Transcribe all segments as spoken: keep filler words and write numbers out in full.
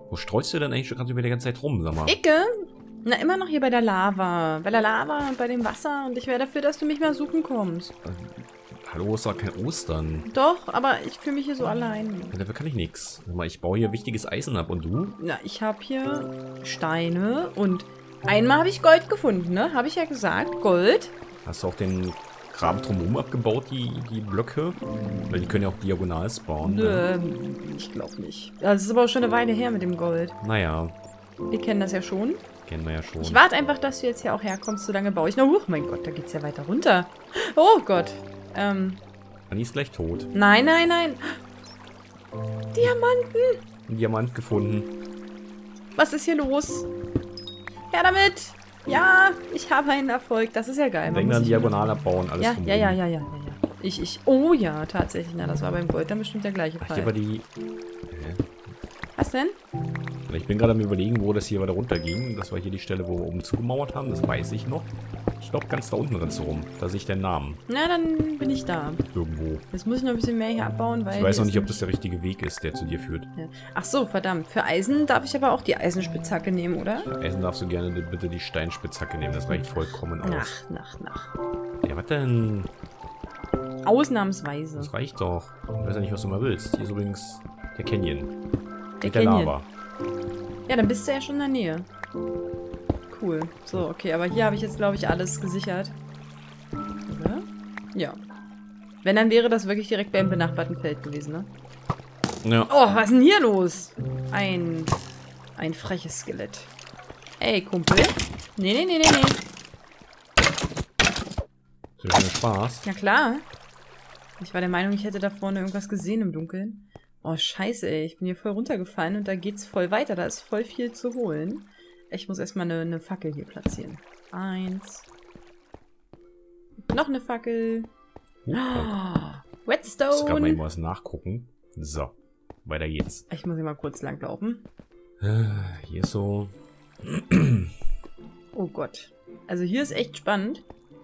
Wo streust du denn eigentlich schon gerade über die ganze Zeit rum, sag mal? Icke? Na, immer noch hier bei der Lava. Bei der Lava und bei dem Wasser. Und ich wäre dafür, dass du mich mal suchen kommst. Hallo, ist doch kein Ostern. Doch, aber ich fühle mich hier so allein. Ja, dafür kann ich nichts. Sag mal, ich baue hier wichtiges Eisen ab und du? Na, ich habe hier Steine und einmal habe ich Gold gefunden, ne? Habe ich ja gesagt. Gold. Hast du auch den Kram drumherum abgebaut, die, die Blöcke? Weil die können ja auch diagonal spawnen. Nö, Ne? ich glaube nicht. Das ist aber auch schon eine Weile her mit dem Gold. Naja, Wir kennen das ja schon. kennen wir ja schon. Ich warte einfach, dass du jetzt hier auch herkommst, so lange baue ich. Na, huch, mein Gott, da geht's ja weiter runter. Oh Gott. Ähm, Anni ist gleich tot. nein, nein, nein. Diamanten. Ein Diamant gefunden. Was ist hier los? Her damit. Ja, ich habe einen Erfolg. Das ist ja geil. Man Denk muss dann sich- diagonal abbauen, alles Ja, drumherum. ja, ja, ja, ja, ja, ja. Ich, ich. Oh ja, tatsächlich. Na, das war beim Gold dann bestimmt der gleiche Ach, Fall. hier war die... Hä? Was denn? Ich bin gerade am Überlegen, wo das hier weiter runter ging. Das war hier die Stelle, wo wir oben zugemauert haben. Das weiß ich noch. Ich glaube, ganz da unten rennst du rum. Da sehe ich den Namen. Na, dann bin ich da. Irgendwo. Jetzt muss ich noch ein bisschen mehr hier abbauen, weil... Ich weiß hier noch nicht, ist ob das der richtige Weg ist, der zu dir führt. ein- ja. Ach so, verdammt. Für Eisen darf ich aber auch die Eisenspitzhacke nehmen, oder? Eisen darfst du gerne die- bitte die Steinspitzhacke nehmen. Das reicht vollkommen aus. Nach, nach, nach. Ja, was denn? Ausnahmsweise. Das reicht doch. Ich weiß ja nicht, was du mal willst. Hier ist übrigens der Canyon. Der Mit der Canyon. Lava. Ja, dann bist du ja schon in der Nähe. Cool. So, okay, aber hier habe ich jetzt, glaube ich, alles gesichert. Oder? Ja. Wenn, dann wäre das wirklich direkt beim benachbarten Feld gewesen, ne? Ja. Oh, was ist denn hier los? Ein... ein freches Skelett. Ey, Kumpel. Nee, nee, nee, nee, nee. Das ist schon Spaß. Ja, klar. Ich war der Meinung, ich hätte da vorne irgendwas gesehen im Dunkeln. Oh, scheiße, ey. Ich bin hier voll runtergefallen und da geht's voll weiter. Da ist voll viel zu holen. Ich muss erstmal eine, eine Fackel hier platzieren. Eins. Noch eine Fackel. Uh, Oh, ich muss gerade mal Redstone. eben was nachgucken. So. Weiter geht's. Ich muss hier mal kurz langlaufen. Äh, Hier ist so... Oh Gott. Also hier ist echt spannend.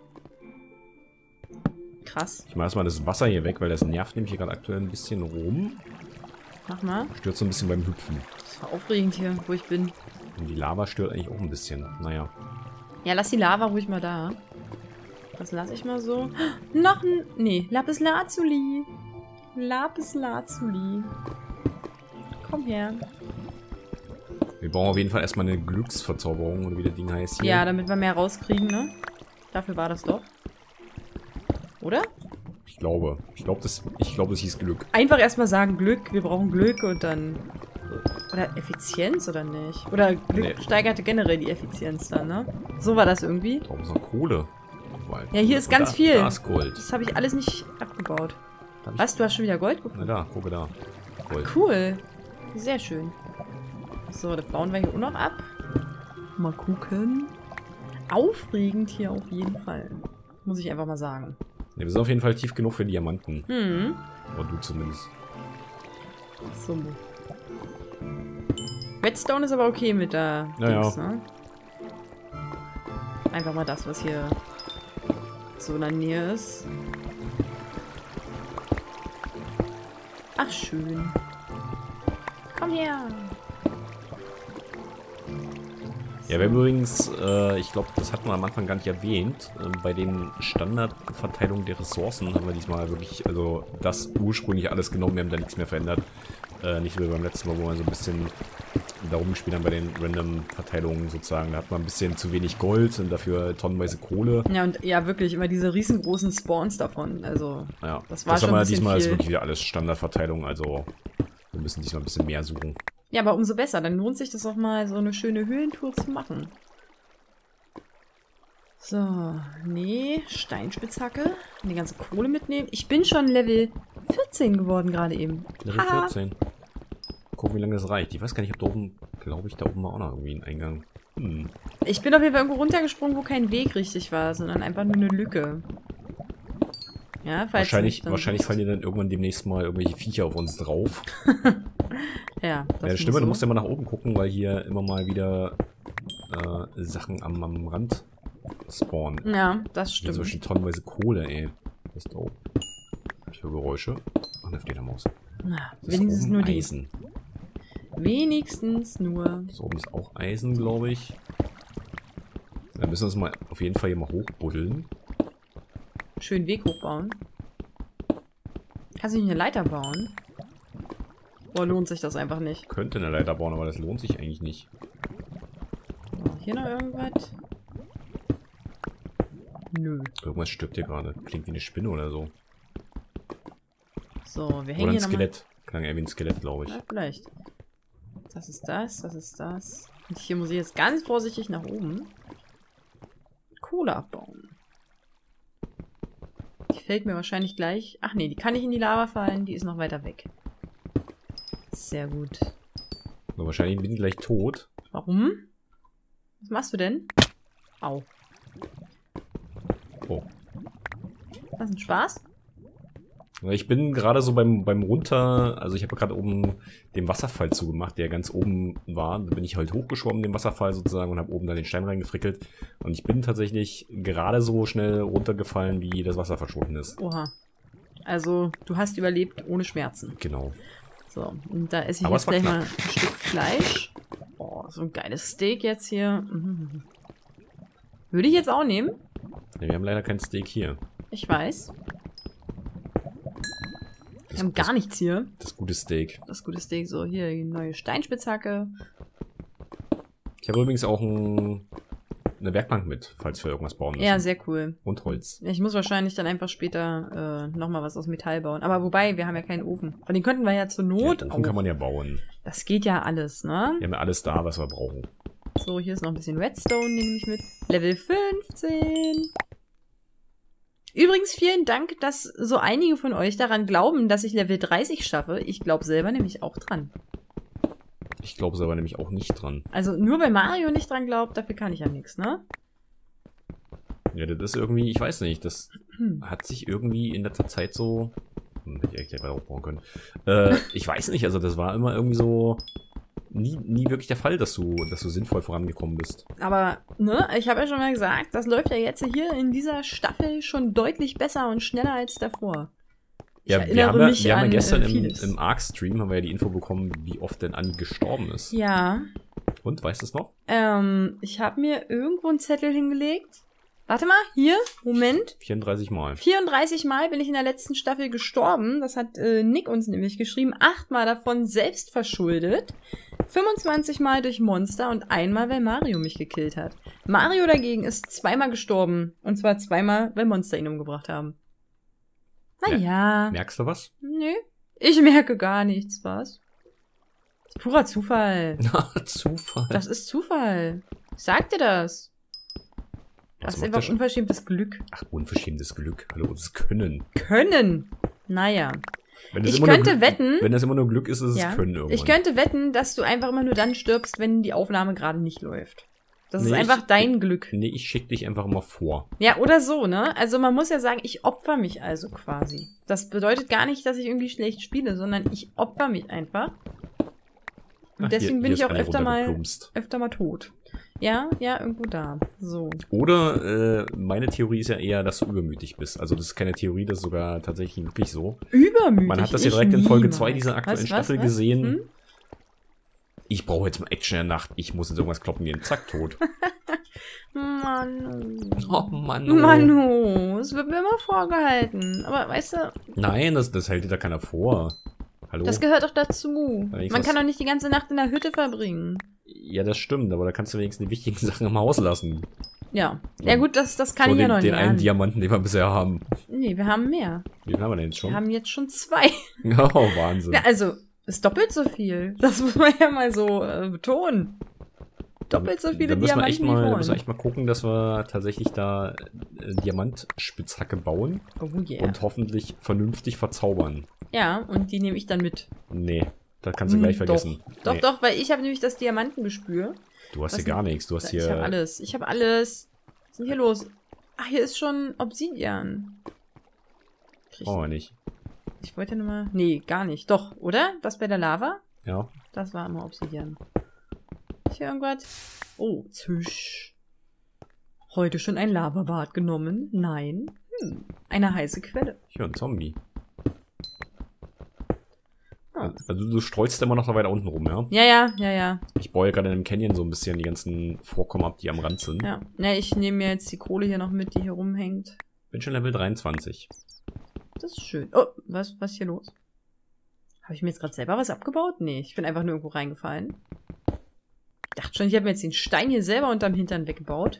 Krass. Ich mache erstmal das Wasser hier weg, weil das nervt nämlich hier gerade aktuell ein bisschen rum. Mach mal. Stört so ein bisschen beim Hüpfen. Das war aufregend hier, wo ich bin. Und die Lava stört eigentlich auch ein bisschen. Naja. Ja, lass die Lava ruhig mal da. Das lasse ich mal so. Noch ein... Nee, Lapis Lazuli. Lapis Lazuli. Komm her. Wir brauchen auf jeden Fall erstmal eine Glücksverzauberung, oder wie das Ding heißt hier. Ja, damit wir mehr rauskriegen, ne? Dafür war das doch. Oder? Ich glaube. Ich glaube, das, ich glaube, das hieß Glück. Einfach erstmal sagen Glück, wir brauchen Glück und dann... Oder Effizienz, oder nicht? Oder Glück Nee. steigerte generell die Effizienz dann, ne? So war das irgendwie. Da oben ist noch Kohle. Weil- Ja, hier ist Und ganz da, viel. Da ist Gold. Das habe ich alles nicht abgebaut. Da hab ich- Was, du hast schon wieder Gold Na gefunden? da, gucke da. Gold. Cool. Sehr schön. So, das bauen wir hier auch noch ab. Mal gucken. Aufregend hier auf jeden Fall. Muss ich einfach mal sagen. Ne, wir sind auf jeden Fall tief genug für Diamanten. Hm. Oder du zumindest. So. Redstone ist aber okay mit der Ja, Dings, ja. ne? Einfach mal das, was hier so in der Nähe ist. Ach, schön. Komm her. Ja, wir haben übrigens, äh, ich glaube, das hatten wir am Anfang gar nicht erwähnt, äh, bei den Standardverteilungen der Ressourcen haben wir diesmal wirklich, also das ursprünglich alles genommen, wir haben da nichts mehr verändert. Äh, nicht so wie beim letzten Mal, wo wir so ein bisschen da rumgespielt haben bei den Random-Verteilungen sozusagen. Da hat man ein bisschen zu wenig Gold und dafür tonnenweise Kohle. Ja, und ja, wirklich immer diese riesengroßen Spawns davon. Also, Ja, das war das schon haben wir ein bisschen diesmal ist viel. wirklich wieder alles Standardverteilung, also wir müssen diesmal ein bisschen mehr suchen. Ja, aber umso besser. Dann lohnt sich das auch mal, so eine schöne Höhlentour zu machen. So, nee, Steinspitzhacke. Die ganze Kohle mitnehmen. Ich bin schon Level vierzehn geworden gerade eben. Level Haha. vierzehn. Gucken, wie lange das reicht. Ich weiß gar nicht, ob da oben, glaube ich, da oben war auch noch irgendwie ein Eingang. Hm. Ich bin auf jeden Fall irgendwo runtergesprungen, wo kein Weg richtig war, sondern einfach nur eine Lücke. Ja, falls Wahrscheinlich, nicht, dann- wahrscheinlich fallen dir dann irgendwann demnächst mal irgendwelche Viecher auf uns drauf. Ja, das, Ja, das stimmt, muss du so. musst ja mal nach oben gucken, weil hier immer mal wieder äh, Sachen am, am Rand spawnen. Ja, das Hier stimmt. zum Beispiel tonnenweise Kohle, ey. Das ist doof. Was für Geräusche? Ach, eine Fledermaus. Na, Das ist wenigstens oben nur die. Eisen. Wenigstens nur. So oben ist auch Eisen, glaube ich. Da müssen wir uns mal auf jeden Fall hier mal hochbuddeln. Schön Weg hochbauen. Kannst du nicht eine Leiter bauen? Boah, lohnt sich das einfach nicht. Könnte eine Leiter bauen, aber das lohnt sich eigentlich nicht. So, hier noch irgendwas? Nö. Irgendwas stirbt hier gerade. Klingt wie eine Spinne oder so. So, wir hängen Oder ein hier Skelett. Klang eher wie ein Skelett, glaube ich. Ja, vielleicht. Das ist das, das ist das. Und hier muss ich jetzt ganz vorsichtig nach oben Kohle abbauen. Die fällt mir wahrscheinlich gleich... Ach nee, die kann nicht in die Lava fallen. Die ist noch weiter weg. Sehr gut. So, wahrscheinlich bin ich gleich tot. Warum? Was machst du denn? Au. Oh. Das ist ein Spaß? Ich bin gerade so beim, beim Runter, also ich habe gerade oben den Wasserfall zugemacht, der ganz oben war. Da bin ich halt hochgeschwommen, den Wasserfall sozusagen, und habe oben dann den Stein reingefrickelt. Und ich bin tatsächlich gerade so schnell runtergefallen, wie das Wasser verschwunden ist. Oha. Also, du hast überlebt ohne Schmerzen. Genau. So, und da esse ich Aber jetzt es war gleich knapp. mal ein Stück Fleisch. Oh, so ein geiles Steak jetzt hier. Mhm. Würde ich jetzt auch nehmen. Ja, wir haben leider kein Steak hier. Ich weiß. Wir Das, haben das, gar nichts hier. das gute Steak. Das gute Steak. So, hier die neue Steinspitzhacke. Ich habe übrigens auch ein, eine Werkbank mit, falls wir irgendwas bauen müssen. Ja, sehr cool. Und Holz. Ich muss wahrscheinlich dann einfach später äh, nochmal was aus Metall bauen. Aber wobei, wir haben ja keinen Ofen. Und den könnten wir ja zur Ja, Not Ofen auch. kann man ja bauen. Das geht ja alles, ne? Wir haben ja alles da, was wir brauchen. So, hier ist noch ein bisschen Redstone, den nehme ich mit. Level fünfzehn. Übrigens, vielen Dank, dass so einige von euch daran glauben, dass ich Level dreißig schaffe. Ich glaube selber nämlich auch dran. Ich glaube aber nämlich auch nicht dran. Also nur weil Mario nicht dran glaubt, dafür kann ich ja nichts, ne? Ja, das ist irgendwie, ich weiß nicht, das Hm. hat sich irgendwie in letzter Zeit so... Hm, hätte ich echt gleich weiter aufbauen können. Äh, ich weiß nicht, also das war immer irgendwie so... Nie, nie wirklich der Fall, dass du, dass du sinnvoll vorangekommen bist. Aber, ne, ich habe ja schon mal gesagt, das läuft ja jetzt hier in dieser Staffel schon deutlich besser und schneller als davor. Ich Ja, wir haben ja, mich wir haben ja an, gestern äh, im, vieles. im Arc-Stream haben wir ja die Info bekommen, wie oft denn Anni gestorben ist. Ja, Und, weißt du es noch? ähm, ich habe mir irgendwo einen Zettel hingelegt. Warte mal, hier, Moment. vierunddreißig Mal. vierunddreißig Mal bin ich in der letzten Staffel gestorben. Das hat äh, Nick uns nämlich geschrieben. Achtmal davon selbst verschuldet. fünfundzwanzig Mal durch Monster und einmal, weil Mario mich gekillt hat. Mario dagegen ist zweimal gestorben. Und zwar zweimal, weil Monster ihn umgebracht haben. Naja. Merkst du was? Nö. Ich merke gar nichts, was? Das ist purer Zufall. Zufall. Das ist Zufall. Ich sag dir das. Das Was ist macht einfach der schon? unverschämtes Glück. Ach, unverschämtes Glück. Hallo, das Können. Können. Naja. Wenn es Ich immer nur könnte Glück- wetten- Wenn das immer nur Glück ist, ist es Ja. Können irgendwann. Ich könnte wetten, dass du einfach immer nur dann stirbst, wenn die Aufnahme gerade nicht läuft. Das ist Nee, einfach ich- dein Glück. Nee, ich schick dich einfach immer vor. Ja, oder so, ne? Also man muss ja sagen, ich opfer mich also quasi. Das bedeutet gar nicht, dass ich irgendwie schlecht spiele, sondern ich opfer mich einfach. Und Ach, deswegen hier- bin hier ich ist auch Anni öfter mal, runtergeplumpst. öfter mal tot. Ja, ja, irgendwo da. So. Oder äh, meine Theorie ist ja eher, dass du übermütig bist. Also das ist keine Theorie, das ist sogar tatsächlich wirklich so. Übermütig. Man hat das ja ich direkt in Folge niemals. zwei dieser aktuellen Was, was, Staffel was? gesehen. Hm? Ich brauche jetzt mal Action in der Nacht. Ich muss jetzt irgendwas kloppen gehen. Zack, tot. Manu. Oh Mann. Manu, es wird mir immer vorgehalten. Aber weißt du, Nein, das, das hält dir da keiner vor. Hallo? das gehört doch dazu. Wenn ich Man was- kann doch nicht die ganze Nacht in der Hütte verbringen. Ja, das stimmt, aber da kannst du wenigstens die wichtigen Sachen im Haus lassen. Ja. Ja gut, das, das kann so ich ja den, noch den nicht. einen ahnen. Diamanten, den wir bisher haben. Nee, wir haben mehr. Wie viel haben wir denn jetzt Wir schon? haben jetzt schon zwei. Oh, Wahnsinn. Ja, also, ist doppelt so viel. Das muss man ja mal so äh, betonen. Doppelt so viele da müssen wir echt Diamanten mal, wie da müssen wir vorhin. echt mal gucken, dass wir tatsächlich da äh, Diamantspitzhacke bauen Oh yeah. und hoffentlich vernünftig verzaubern. Ja, und die nehme ich dann mit. Nee, das kannst du gleich Hm, vergessen. Doch, Nee, doch, weil ich habe nämlich das Diamantengespür. Du hast Was hier gar nichts. Du hast Ich habe hier. alles. Ich habe alles. Was ist denn hier los? Ach, hier ist schon Obsidian. Krieg Brauchen wir nicht. Ich wollte nur mal... Nee, gar nicht. Doch, oder? Das bei der Lava? Ja. Das war immer Obsidian. Ist hier irgendwas? Oh, Züsch. Heute schon ein Lavabad genommen? Nein. Hm. Eine heiße Quelle. Hier ein Zombie. Oh. Ja. Also du streust immer noch da weiter unten rum, ja? Ja, ja, ja, ja. Ich baue ja gerade in einem Canyon so ein bisschen die ganzen Vorkommen ab, die am Rand sind. Ja, ja ich nehme mir jetzt die Kohle hier noch mit, die hier rumhängt. Bin schon Level dreiundzwanzig. Das ist schön. Oh, was, was ist hier los? Habe ich mir jetzt gerade selber was abgebaut? Nee, ich bin einfach nur irgendwo reingefallen. Ich dachte schon, ich habe mir jetzt den Stein hier selber unterm Hintern weggebaut.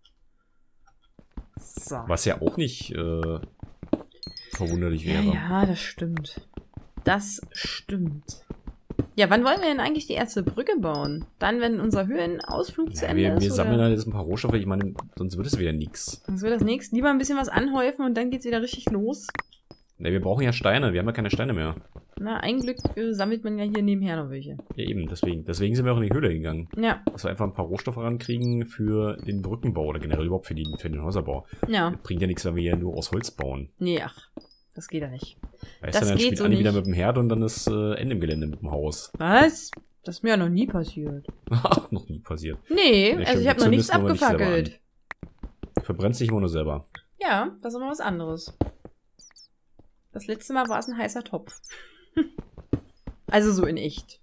So. Was ja auch nicht äh, verwunderlich wäre. Ja, ja, das stimmt. Das stimmt. Ja, wann wollen wir denn eigentlich die erste Brücke bauen? Dann, wenn unser Höhenausflug zu Ja, Ende wir ist? wir oder? sammeln halt jetzt ein paar Rohstoffe. Ich meine, sonst wird es wieder nichts. Sonst wird das nichts. Lieber ein bisschen was anhäufen und dann geht's wieder richtig los. Ne, wir brauchen ja Steine. Wir haben ja keine Steine mehr. Na, ein Glück äh, sammelt man ja hier nebenher noch welche. Ja, eben. Deswegen. Deswegen sind wir auch in die Höhle gegangen. Ja, Dass wir einfach ein paar Rohstoffe rankriegen für den Brückenbau oder generell überhaupt für, die, für den Häuserbau. ja. Bringt ja nichts, wenn wir ja nur aus Holz bauen. Nee, ach. Das geht ja nicht. Weißt Das du, dann geht spielt so Anni wieder nicht. mit dem Herd und dann ist äh, Ende im Gelände mit dem Haus. Was? Das ist mir ja noch nie passiert. Noch nie passiert. Nee, Ja, also stimmt, ich habe wir noch nichts zünden es nur nicht selber abgefackelt. Verbrennt sich immer nur selber. Ja, das ist immer was anderes. Das letzte Mal war es ein heißer Topf. Also so in echt.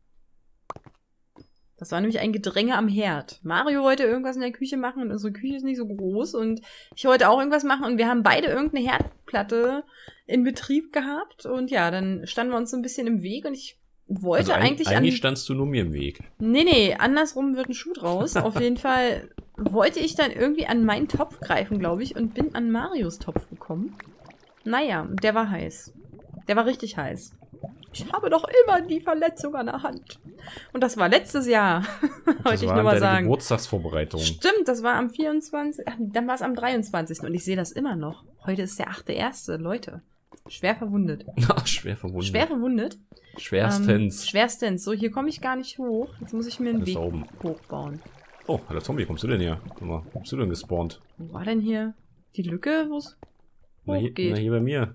Das war nämlich ein Gedränge am Herd. Mario wollte irgendwas in der Küche machen und unsere Küche ist nicht so groß und ich wollte auch irgendwas machen und wir haben beide irgendeine Herdplatte in Betrieb gehabt und ja, dann standen wir uns so ein bisschen im Weg und ich wollte Also eigentlich eigentlich an... standst du nur mir im Weg. Nee, nee, andersrum wird ein Schuh draus. Auf jeden Fall wollte ich dann irgendwie an meinen Topf greifen, glaube ich, und bin an Marios Topf gekommen. Naja, der war heiß. Der war richtig heiß. Ich habe doch immer die Verletzung an der Hand. Und das war letztes Jahr, Das wollte ich war nur mal deine sagen. Geburtstagsvorbereitung. Stimmt, das war am vierundzwanzigsten. Ach, dann war es am dreiundzwanzigsten Und ich sehe das immer noch. Heute ist der achte erste Leute. Schwer verwundet. Ach, schwer verwundet. Schwer verwundet? Schwerstens. Ähm, schwerstens. So, hier komme ich gar nicht hoch. Jetzt muss ich mir einen Das ist Weg da oben. hochbauen. Oh, hallo Zombie, kommst du denn her? Guck mal, wo bist du denn gespawnt? Wo war denn hier die Lücke, wo es Na hier, hochgeht? na, hier bei mir.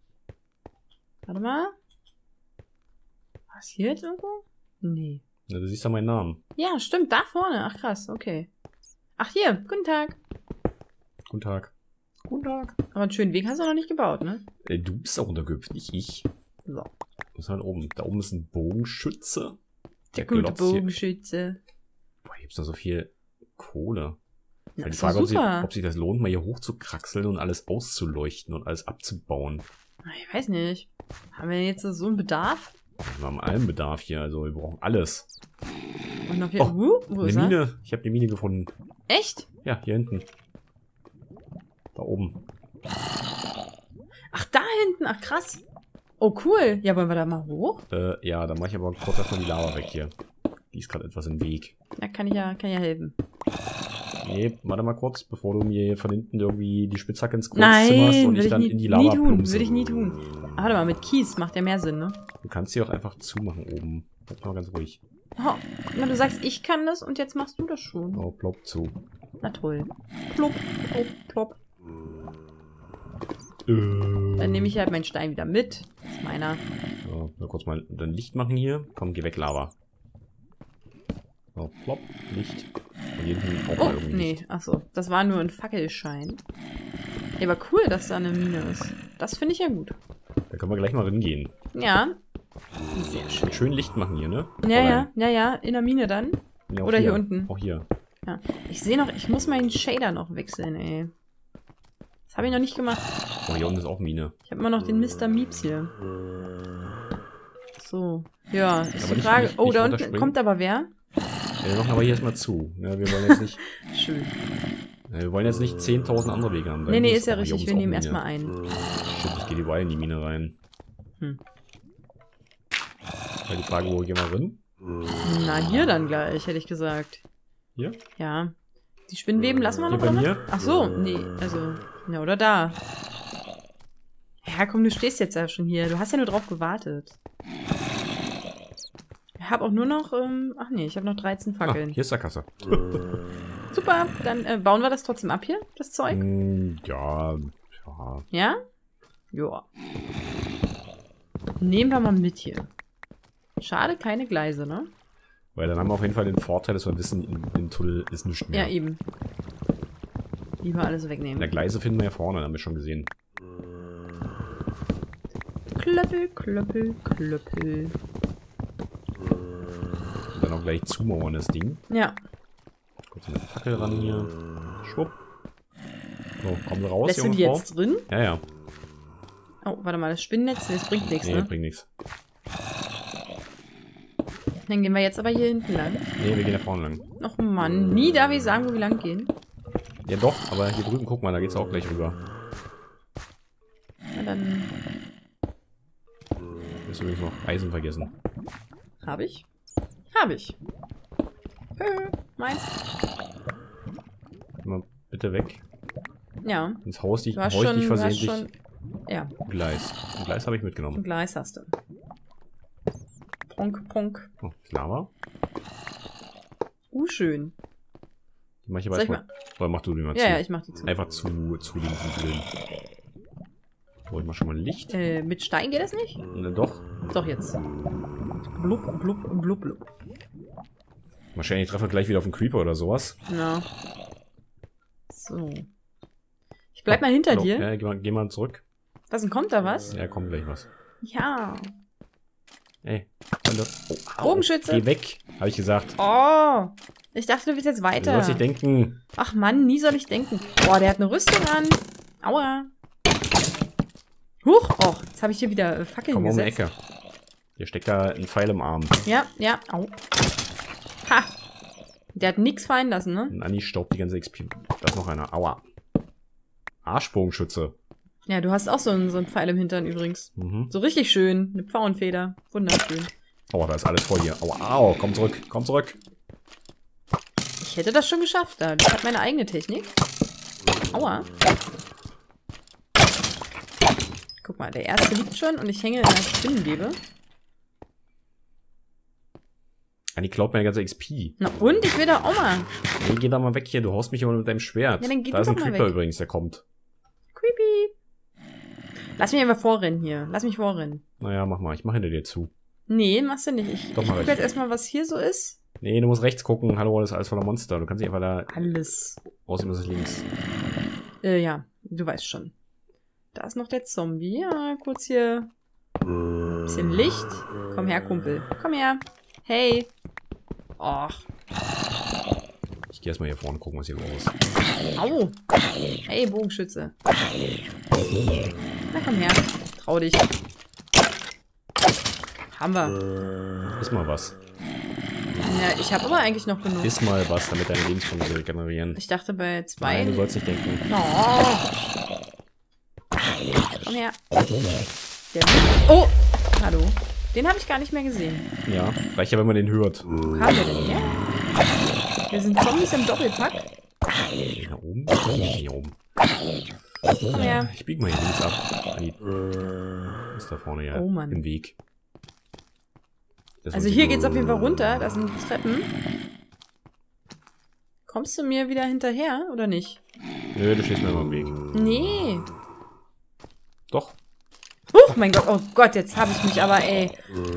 Warte mal. Was hier jetzt irgendwo? Nee. Na, du siehst ja meinen Namen. Ja, stimmt, da vorne. Ach krass, okay. Ach hier, guten Tag. Guten Tag. Guten Tag. Aber einen schönen Weg hast du noch nicht gebaut, ne? Äh, du bist da runtergehüpft, nicht ich. So. Was ist halt oben? Da oben ist ein Bogenschütze. Der gute glotzt hier. Bogenschütze. Boah, hier gibt's da so viel Kohle. Na, Die ist doch Frage, ob, sie, super. ob sich das lohnt, mal hier hochzukraxeln und alles auszuleuchten und alles abzubauen. Ich weiß nicht. Haben wir jetzt so einen Bedarf? Wir haben allen Bedarf hier, also wir brauchen alles. Und noch hier. Oh, uh, wo Eine ist er? Mine. Ich habe eine Mine gefunden. Echt? Ja, hier hinten. Da oben. Ach, da hinten. Ach, krass. Oh, cool. Ja, wollen wir da mal hoch? Äh, ja, dann mache ich aber kurz erstmal die Lava weg hier. Die ist gerade etwas im Weg. Da kann ich ja, kann ja helfen. Nee, warte mal kurz, bevor du mir von hinten irgendwie die Spitzhacke ins Kreuz Nein, zimmerst und will ich ich dann nie, in die nie Lava tun. plumpse. Würde ich nie tun. Ah, warte mal, mit Kies macht ja mehr Sinn, ne? Du kannst sie auch einfach zumachen oben. Bleib mal ganz ruhig. Oh, na, du sagst, ich kann das und jetzt machst du das schon. Oh, plopp zu. Na toll. Plopp, plopp, plopp. Äh. Dann nehme ich halt meinen Stein wieder mit. Das ist meiner. So, mal kurz mal dann Licht machen hier. Komm, geh weg, Lava. So, plopp, Licht. Und hier hinten auch Oh, mal irgendwie nee, Licht. achso. Das war nur ein Fackelschein. Ja, aber cool, dass da eine Mine ist. Das finde ich ja gut. Da können wir gleich mal reingehen. Ja. Sehr schön. Schön Licht machen hier, ne? Ja, ja, ja, ja. In der Mine dann. Ja, auch Oder hier unten. Auch hier. Ja. Ich sehe noch, ich muss meinen Shader noch wechseln, ey. Das habe ich noch nicht gemacht. Oh, hier unten ist auch Mine. Ich habe immer noch den Mister Meeps hier. So. Ja, ist Aber die nicht- Frage. nicht- Oh, nicht da unten runterspringen. kommt aber wer? Ja, wir machen aber hier erstmal zu. Ja, wir wollen jetzt nicht, Schön. ja, wir wollen jetzt nicht zehntausend andere Wege haben. Nee, nee, ist ja richtig. Wir nehmen erstmal ein. Shit, ich gehe die Weile in die Mine rein. Hm. Ja, die Frage, wo gehen wir rein? Na, hier dann gleich, hätte ich gesagt. Hier? Ja. Die Spinnweben lassen wir Hier noch bei drin? mir? Ach so, nee, also, ja, oder da. Ja, komm, du stehst jetzt ja schon hier. Du hast ja nur drauf gewartet. Ich habe auch nur noch, ähm, ach nee, ich habe noch dreizehn Ah, Fackeln. hier ist der Kasse. Super, dann äh, bauen wir das trotzdem ab hier, das Zeug. Mm, ja, ja. Ja? Ja. Nehmen wir mal mit hier. Schade, keine Gleise, ne? Weil dann haben wir auf jeden Fall den Vorteil, dass wir wissen, im, im Tunnel ist nichts mehr. Ja, eben. Lieber alles In wegnehmen. der Gleise finden wir ja vorne, haben wir schon gesehen. Klöppel, Klöppel, Klöppel. Und dann auch gleich zumauern, das Ding. Ja. Kurz eine Fackel ran hier. Schwupp. So, kommen wir raus, Lässt du junge die Frau? jetzt drin? Ja, ja. Oh, warte mal, das Spinnennetz, das bringt nichts, Nee, ne? bringt nichts. Dann gehen wir jetzt aber hier hinten lang. Nee, wir gehen da vorne lang. Och Mann, nie darf ich sagen, wo wir lang gehen. Ja doch, aber hier drüben, guck mal, da geht's auch gleich rüber. Na dann... Du hast übrigens noch Eisen vergessen. Hab ich? Hab ich. Hö, meins. Mal bitte weg. Ja. Ins Haus, die Du hast hau ich schon, dich du hast versehentlich. schon... Ja, Gleis. Ein Gleis habe ich ein mitgenommen. Gleis hast du. Pronk, pronk. Oh, ist Lava. Uh, schön. Die mach ich aber Soll ich erstmal. Oder mach du die mal Ja, zu. ja, ich mach die zu. Einfach zu, zu den Siegeln. So, ich mach schon mal Licht. Äh, mit Stein geht das nicht? Ne, doch. Doch, jetzt. Blub, blub, blub, blub. Wahrscheinlich treffen wir gleich wieder auf einen Creeper oder sowas. Ja. So. Ich bleib mal hinter Hallo. dir. Ja, geh mal, geh mal zurück. Was denn, kommt da was? Ja, kommt gleich was. Ja. Ey. Hallo. Oh, au. Bogenschütze. Geh weg, habe ich gesagt. Oh. Ich dachte, du willst jetzt Du weiter. sollst nicht denken. Ach Mann, nie soll ich denken. Boah, der hat eine Rüstung an. Aua. Huch. Och, jetzt habe ich hier wieder äh, Fackeln Komm um die gesetzt. Ecke. Hier steckt da ein Pfeil im Arm. Ja, ja. Au. Ha. Der hat nix fallen lassen, ne? Und Anni staubt die ganze X P. Da ist noch einer. Aua. Arschbogenschütze. Ja, du hast auch so einen, so einen Pfeil im Hintern übrigens. Mhm. So richtig schön. Eine Pfauenfeder. Wunderschön. Aua, da ist alles voll hier. Aua, au. Komm zurück. Komm zurück. Ich hätte das schon geschafft da. Ich habe meine eigene Technik. Aua. Guck mal, der erste liegt schon und ich hänge in der Spinnenwebe. Anni klaut meine ganze X P. Na und? Ich will doch auch mal. Nee, geh da mal weg hier. Du haust mich immer mit deinem Schwert. Ja, dann geh da du ist ein doch mal Creeper weg. übrigens, der kommt. Creepy. Lass mich einfach vorrennen hier. Lass mich vorrennen. Naja, mach mal. Ich mach hinter dir zu. Nee, machst du nicht. Ich, Doch, ich mach guck ich. jetzt erstmal, was hier so ist. Nee, du musst rechts gucken. Hallo, das ist alles voller Monster. Du kannst nicht einfach da... Alles. Außerdem ist es links. Äh, ja, du weißt schon. Da ist noch der Zombie. Ja, kurz hier. Bisschen Licht. Komm her, Kumpel. Komm her. Hey. Och. Ich geh erstmal hier vorne gucken, was hier los ist. Au. Hey, Bogenschütze. Na, komm her. Trau dich. Haben wir. Iss mal was. Ja, ich habe aber eigentlich noch genug. Iss mal was, damit deine Lebenspunkte regenerieren. Ich dachte bei zwei. Nein, du sollst nicht denken. Oh. Komm her. Der oh! Hallo. Den habe ich gar nicht mehr gesehen. Ja, reicht ja, wenn man den hört. Wo kam der denn her? Wir sind Zombies im Doppelpack. Hier oben? Hier oben. Komm her. Ich bieg mal hier links ab. Anni. Ist da vorne ja Oh Mann. im Weg. Das Also ist hier die- geht's auf jeden Fall runter. Das sind Treppen. Kommst du mir wieder hinterher, oder nicht? Nö, du stehst mir immer im Weg. Nee. Doch. Huch, mein Gott. Oh Gott, jetzt habe ich mich aber, ey.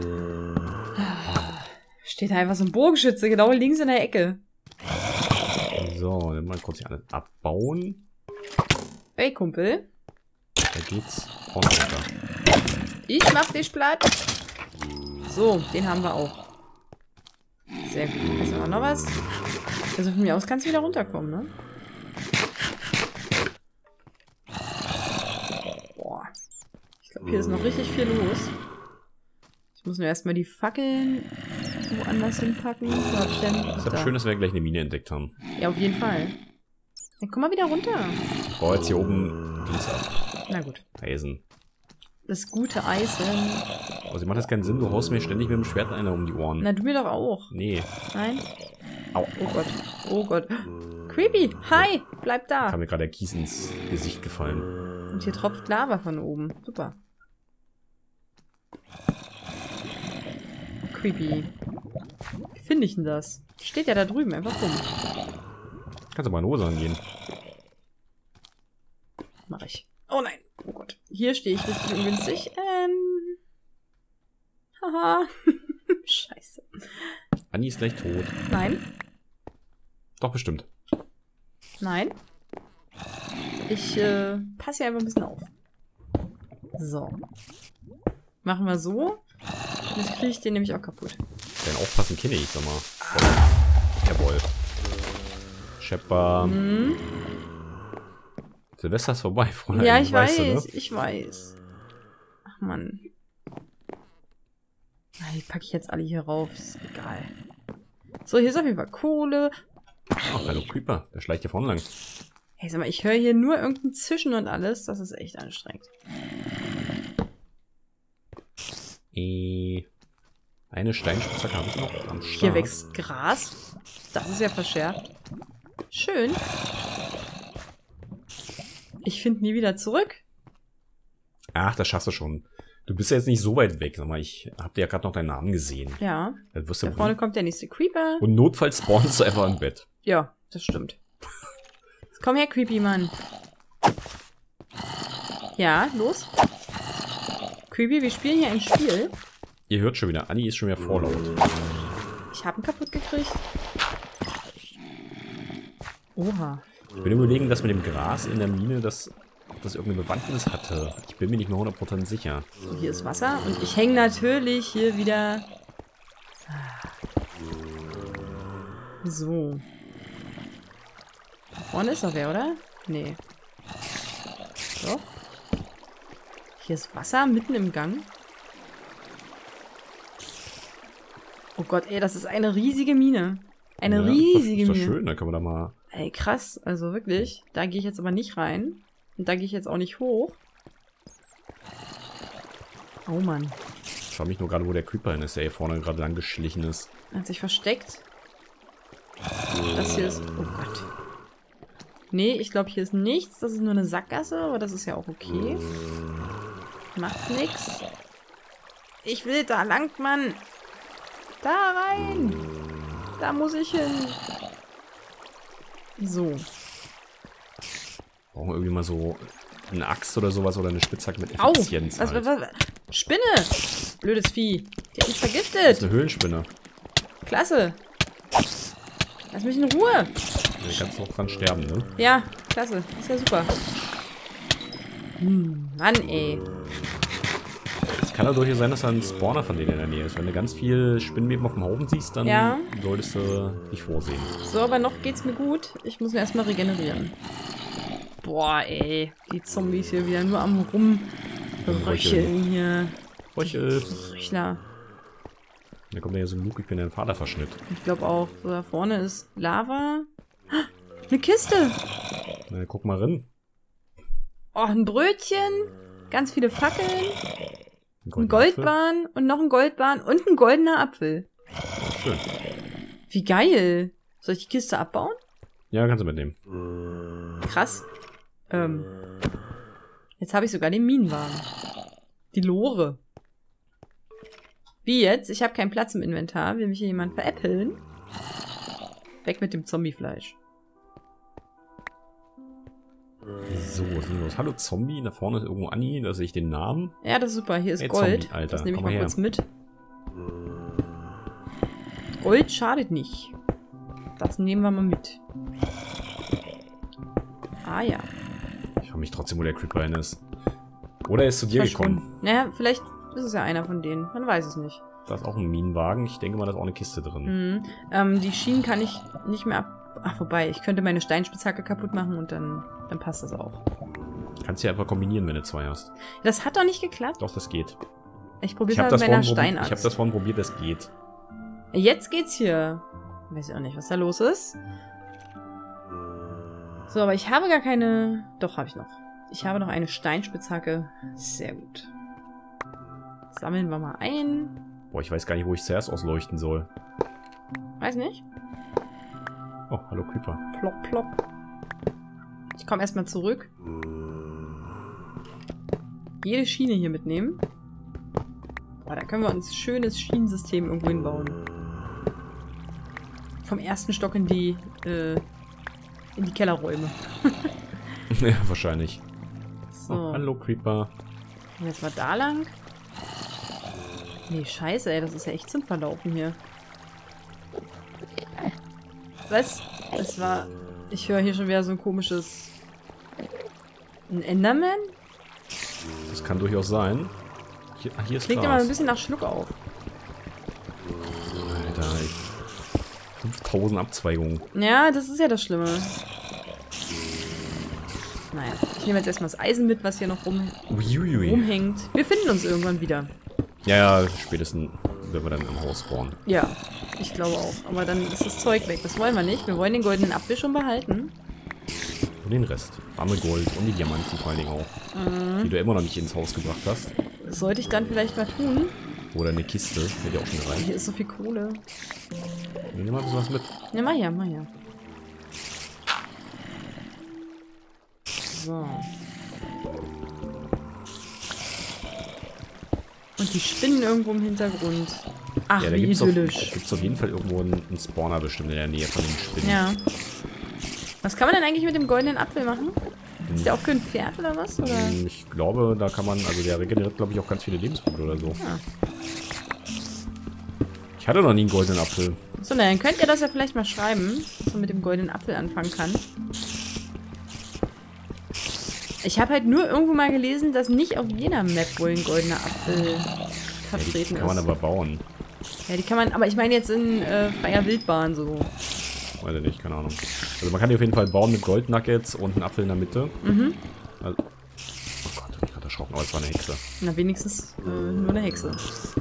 Steht da einfach so ein Bogenschütze genau links in der Ecke. So, dann mal kurz hier alles abbauen. Hey, Kumpel. Da geht's vorne runter. Ich mach dich platt. So, den haben wir auch. Sehr gut. Hast du auch noch was? Also von mir aus kannst du wieder runterkommen, ne? Boah. Ich glaube, hier ist noch richtig viel los. Ich muss nur erstmal die Fackeln woanders hinpacken. Wo hab ich denn? Ist aber Da. schön, dass wir gleich eine Mine entdeckt haben. Ja, auf jeden Fall. Dann komm mal wieder runter. Ich baue jetzt hier oben Dings ab. Na gut. Eisen. Das gute Eisen. Also macht das keinen Sinn, du haust mir ständig mit dem Schwert einer um die Ohren. Na, du mir doch auch. Nee. Nein? Au. Oh Gott. Oh Gott. Creepy. Hi. Bleib da. Kam mir gerade der Kies ins Gesicht gefallen. Und hier tropft Lava von oben. Super. Creepy. Wie finde ich denn das? Steht ja da drüben, einfach rum. Kannst du mal in Hose angehen. Mach ich. Oh nein. Oh Gott. Hier stehe ich richtig ungünstig. Ähm. Haha. Scheiße. Anni ist gleich tot. Nein. Doch, bestimmt. Nein. Ich äh, passe hier einfach ein bisschen auf. So. Machen wir so. Jetzt kriege ich den nämlich auch kaputt. Dann aufpassen, kenne ich, sag mal. Jawohl. Schepper. Hm. Silvester ist vorbei, Fräulein. Ja, ich weißt weiß, du, ne? ich weiß. Ach, Mann. Die packe ich jetzt alle hier rauf. Ist egal. So, hier ist auf jeden Fall Kohle. Ach, hallo Creeper. Der schleicht hier vorne lang. Hey, sag mal, ich höre hier nur irgendein Zischen und alles. Das ist echt anstrengend. Äh, eine Steinspitzhacke habe ich noch am Start. Hier wächst Gras. Das ist ja verschärft. Schön. Ich finde nie wieder zurück. Ach, das schaffst du schon. Du bist ja jetzt nicht so weit weg. Sag mal, ich hab dir ja gerade noch deinen Namen gesehen. Ja. Das wirst du Da vorne kommt der nächste Creeper. Und notfalls spawnst du einfach im Bett. Ja, das stimmt. Komm her, Creepy Mann. Ja, los. Creepy, wir spielen hier ein Spiel. Ihr hört schon wieder, Anni ist schon wieder vorlaut. Ich habe ihn kaputt gekriegt. Oha. Ich bin überlegen, dass mit dem Gras in der Mine das, das irgendeine Bewandtnis hatte. Ich bin mir nicht mehr hundert Prozent sicher. So, hier ist Wasser und ich hänge natürlich hier wieder. So. Da vorne ist doch wer, oder? Nee. So. Hier ist Wasser mitten im Gang. Oh Gott, ey, das ist eine riesige Mine. Eine ja, riesige ist doch Mine. schön, da können wir da mal... Ey, krass. Also wirklich. Da gehe ich jetzt aber nicht rein. Und da gehe ich jetzt auch nicht hoch. Oh Mann. Ich frage mich nur gerade, wo der Creeper hin ist, der hier vorne gerade lang geschlichen ist. Hat sich versteckt. Das hier ist... Oh Gott. Nee, ich glaube, hier ist nichts. Das ist nur eine Sackgasse, aber das ist ja auch okay. Macht nichts. Ich will da lang, Mann. Da rein. Da muss ich hin. So. Brauchen wir irgendwie mal so eine Axt oder sowas oder eine Spitzhacke mit Au! Effizienz. Was, halt. was, was? Spinne! Blödes Vieh. Die hat mich Das vergiftet. ist eine Höhlenspinne. Klasse. Lass mich in Ruhe. Du kannst noch dran sterben, ne? Ja, klasse. Ist ja super. Hm, Mann, ey. Es kann ja durchaus sein, dass da ein Spawner von denen in der Nähe ist. Wenn du ganz viel Spinnenweben auf dem Haufen siehst, dann Ja. solltest du dich vorsehen. So, aber noch geht's mir gut. Ich muss mir erstmal regenerieren. Boah, ey. Die Zombies hier wieder nur am Rumröcheln hier. Röchel. Röchler. Da kommt ja hier so ein Luke, ich bin dein Vater verschnitt. Ich glaube auch. So, da vorne ist Lava. Eine Kiste. Na, guck mal rein. Oh, ein Brötchen. Ganz viele Fackeln. Ein Goldene Goldbahn und noch ein Goldbahn und ein goldener Apfel. Apfel. Schön. Wie geil. Soll ich die Kiste abbauen? Ja, kannst du mitnehmen. Krass. Ähm. Jetzt habe ich sogar den Minenwagen. Die Lore. Wie jetzt? Ich habe keinen Platz im Inventar. Will mich hier jemand veräppeln? Weg mit dem Zombiefleisch. So, was ist denn los? Hallo Zombie, da vorne ist irgendwo Anni, da sehe ich den Namen. Ja, das ist super. Hier ist Hey, Gold. Zombie, Alter, Das nehme ich komm mal mal kurz her. mit. Gold schadet nicht. Das nehmen wir mal mit. Ah ja. Ich frage mich trotzdem, wo der Creeper hin ist. Oder er ist zu dir Verschwunden. gekommen. Naja, vielleicht ist es ja einer von denen. Man weiß es nicht. Da ist auch ein Minenwagen. Ich denke mal, da ist auch eine Kiste drin. Mhm. Ähm, die Schienen kann ich nicht mehr ab... Ach, wobei, ich könnte meine Steinspitzhacke kaputt machen und dann, dann passt das auch. Kannst du ja einfach kombinieren, wenn du zwei hast. Das hat doch nicht geklappt. Doch, das geht. Ich probiere Ich es habe mal das, mit meiner vorhin probiert- Steinaxt. ich hab das vorhin probiert, das geht. Jetzt geht's hier. Weiß ich auch nicht, was da los ist. So, aber ich habe gar keine... Doch, habe ich noch. Ich habe noch eine Steinspitzhacke. Sehr gut. Sammeln wir mal ein. Boah, ich weiß gar nicht, wo ich zuerst ausleuchten soll. Weiß nicht. Oh, hallo Creeper. Plopp, plopp. Ich komme erstmal zurück. Jede Schiene hier mitnehmen. Boah, da können wir uns ein schönes Schienensystem irgendwo hinbauen. Vom ersten Stock in die, äh, in die Kellerräume. Ja, wahrscheinlich. So. Oh, hallo Creeper. Und jetzt mal da lang. Nee, scheiße, ey, das ist ja echt zum Verlaufen hier. Was? Das war... Ich höre hier schon wieder so ein komisches... Ein Enderman? Das kann durchaus sein. Hier, ah, hier ist Klingt Gras. immer ein bisschen nach Schluck auf. Alter, fünftausend Abzweigungen. Ja, das ist ja das Schlimme. Naja, ich nehme jetzt erstmal das Eisen mit, was hier noch rum, Uiuiui. rumhängt. Wir finden uns irgendwann wieder. Ja, ja, spätestens wenn wir dann im Haus spawnen. Ja, ich glaube auch. Aber dann ist das Zeug weg. Das wollen wir nicht. Wir wollen den goldenen Apfel schon behalten. Und den Rest. Arme Gold und die Diamanten vor allen Dingen auch. Mhm. Die du immer noch nicht ins Haus gebracht hast. Das sollte ich dann vielleicht mal tun. Oder eine Kiste. Hätte auch schon gereicht. Hier ist so viel Kohle. Nimm mal ein bisschen was mit. Ja, mal her, mal her. So. Und die spinnen irgendwo im Hintergrund. Ach, Ja, da wie gibt's auf, idyllisch. da gibt's auf jeden Fall irgendwo einen, einen Spawner bestimmt in der Nähe von den Spinnen. Ja. Was kann man denn eigentlich mit dem goldenen Apfel machen? Ist der auch für ein Pferd oder was? Oder? Hm, Ich glaube, da kann man, also der regeneriert, glaube ich, auch ganz viele Lebenspunkte oder so. Ja. Ich hatte noch nie einen goldenen Apfel. So, na, dann könnt ihr das ja vielleicht mal schreiben, was man mit dem goldenen Apfel anfangen kann. Ich habe halt nur irgendwo mal gelesen, dass nicht auf jeder Map wohl ein goldener Apfel vertreten Ja, die kann man ist. aber bauen. Ja, die kann man, aber ich meine jetzt in äh, freier Wildbahn so. Weiß ich nicht, keine Ahnung. Also man kann die auf jeden Fall bauen mit Goldnuggets und einen Apfel in der Mitte. Mhm. Also, oh Gott, ich bin gerade erschrocken, aber es war eine Hexe. Na, wenigstens äh, nur eine Hexe.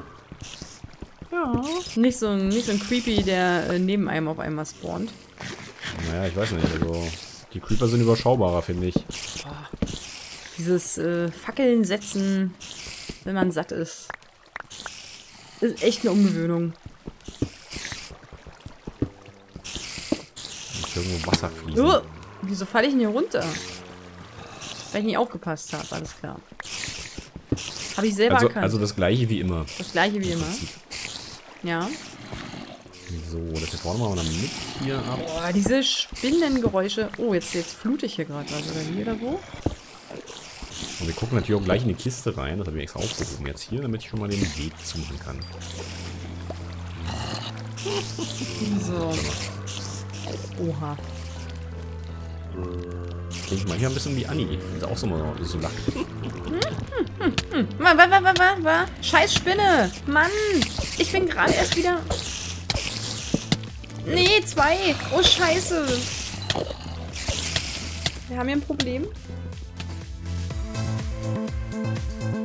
Ja. Nicht so, ein- nicht so ein Creepy, der äh, neben einem auf einmal spawnt. Naja, ich weiß nicht, also die Creeper sind überschaubarer, finde ich. Dieses äh, Fackeln setzen, wenn man satt ist. Ist echt eine Umgewöhnung. Muss irgendwo Wasser fließen. Uh, wieso falle ich denn hier runter? Weil ich nicht aufgepasst habe, alles klar. Habe ich selber Also, erkannt. also das gleiche wie immer. Das gleiche wie immer. Ja. So, das hier vorne machen wir dann mit hier ab. Boah, diese Spinnengeräusche. Oh, jetzt, jetzt flute ich hier gerade was. Oder hier oder wo? Und wir gucken natürlich auch gleich in die Kiste rein. Das habe ich extra aufgehoben jetzt hier, damit ich schon mal den Weg zumachen kann. So. Oha. Klingt mal hier ein bisschen wie Anni. Ist auch so mal so lacht. Wa, wa, wa, wa, wa, wa? Scheiß Spinne! Mann! Ich bin gerade erst wieder... Nee, zwei! Oh, scheiße! Wir haben hier ein Problem.